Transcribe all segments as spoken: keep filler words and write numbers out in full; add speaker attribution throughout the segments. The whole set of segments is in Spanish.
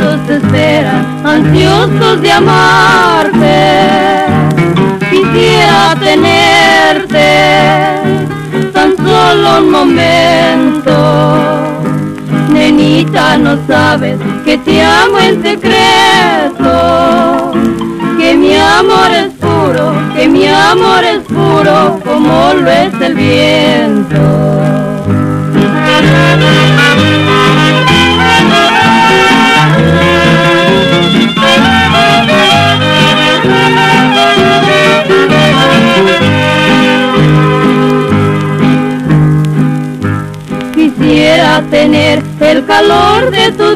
Speaker 1: labios esperan, ansiosos de amarte. Quisiera tenerte tan solo un momento. Nenita, no sabes que te amo en secreto, que mi amor es puro, que mi amor es puro como lo es el viento. Quisiera tener el calor de tus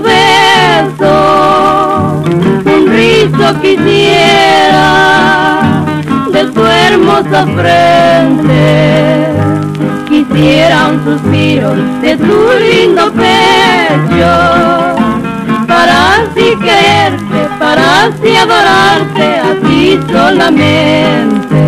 Speaker 1: besos, un rizo quisiera de tu hermosa frente, quisiera un suspiro de tu lindo pecho, para así quererte, para así adorarte a ti solamente.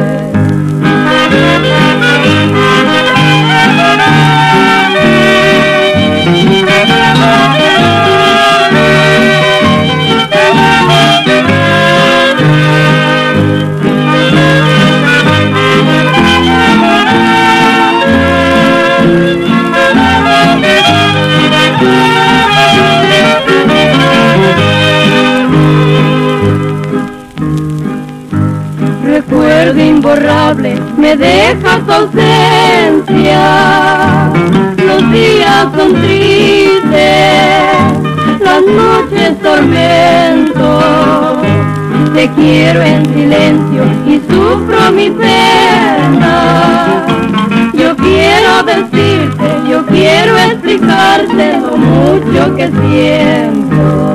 Speaker 1: Recuerdo imborrable me deja tu ausencia, los días son tristes, las noches tormento, te quiero en silencio y sufro mi pena. Yo quiero decirte, yo quiero explicarte lo mucho que siento.